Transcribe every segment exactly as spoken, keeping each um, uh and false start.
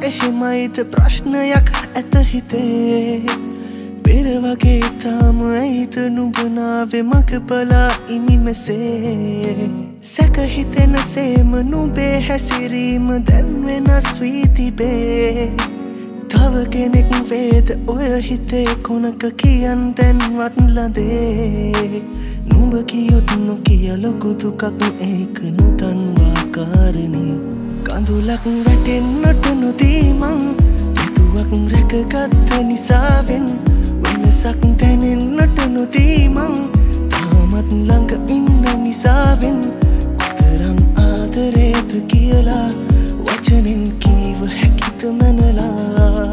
එහෙමයිද ප්‍රශ්නයක් ඇත හිතේ පෙර වගේ තාම ඇයිද නුඹ නාවේ මග බලා ඉමි මෙසේ සැක හිතෙන සේම නුඹේ හැසිරීම දැන් වෙනස් වී තිබේ තව කෙනෙක් වේද ඔය හිතේ කොනක කියන් දැන්වත් ලඳේ නුඹ කියොත් නොකිය ලොකු දුකක් ඒක නොදන්වා කාරණේ කඳුලක් වැටෙන්නට නොදී මං හිතුවක් රැකගත්ත නිසාවෙන් වෙනසක් දැනෙන්නට නොදී මං තාමත් ළඟ ඉන්න නිසාවෙන් කොතරම් ආදරේද කියලා වචනෙන් කීව හැකිද මනලා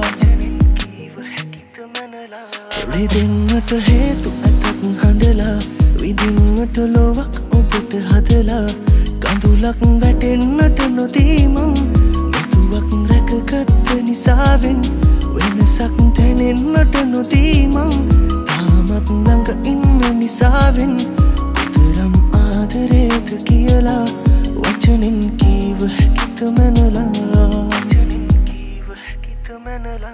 රිදෙන්නට හේතු ඇතත් හඬලා විඳින්නට ලොවක් ඔබට හදලා කඳුලක් වැටෙන්නට නොදී මං මෙතුවක් රැකගත්ත නිසාවෙන් වෙනසක් දැනෙන්නට නොදී මං තාමත් ළඟ ඉන්න නිසාවෙන් කොතරම් ආදරේද කියලා වචනෙන් කීව හැකිද මනලා කීව හැකිද මනලා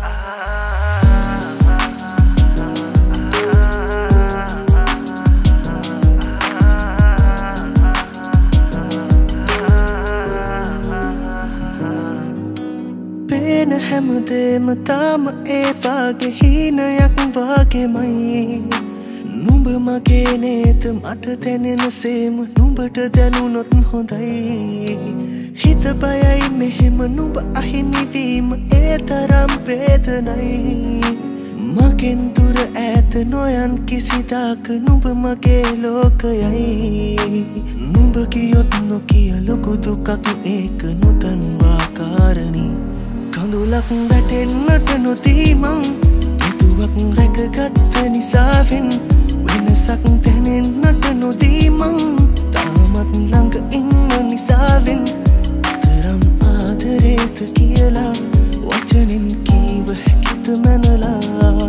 පේන හැමදේම තාම ඒ වාගේ හීනයක් වාගේමයි නුඹ මගේ නේද මට දැනෙන සේම නුඹට දැනුනොත් හොඳයි හිත බයයි මෙහෙම නුඹ අහිමි වීම ඒ තරම් වේදනයි මගෙන් දුර ඈත නොයන් කිසිදාක නුඹ මගේ ලෝකයයි නුඹ කියොත් නොකිය ලොකු දුකක් ඒක නොදන්වා කාරණේ කඳුලක් වැටෙන්නට නොදී මං හිතුවක් රැකගත්ත නිසාවෙන් වෙනසක් දැනෙන්නට නොදී මං තාමත් ළඟ ඉන්න නිසාවෙන් කොතරම් ආදරේද කියලා වචනෙන් කීව හැකිද මනලා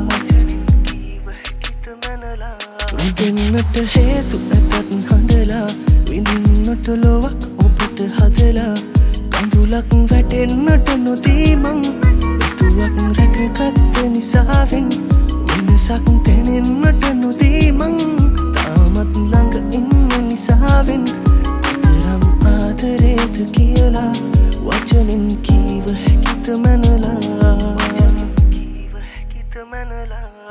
රිදෙන්නට හේතු ඇතත් හඬලා විඳින්නට ලොවක් ඔබට හදලා කඳුලක් වැටෙන්නට නොදී මං මෙතුවක් රැකගත්ත නිසාවෙන් වෙනසක් දැනෙන්නට නොදී මං තාමත් ළඟ ඉන්න නිසාවෙන් කොතරම් ආදරේද කියලා වචනෙන් කීව හැකිද මනලා කීව හැකිද මනලා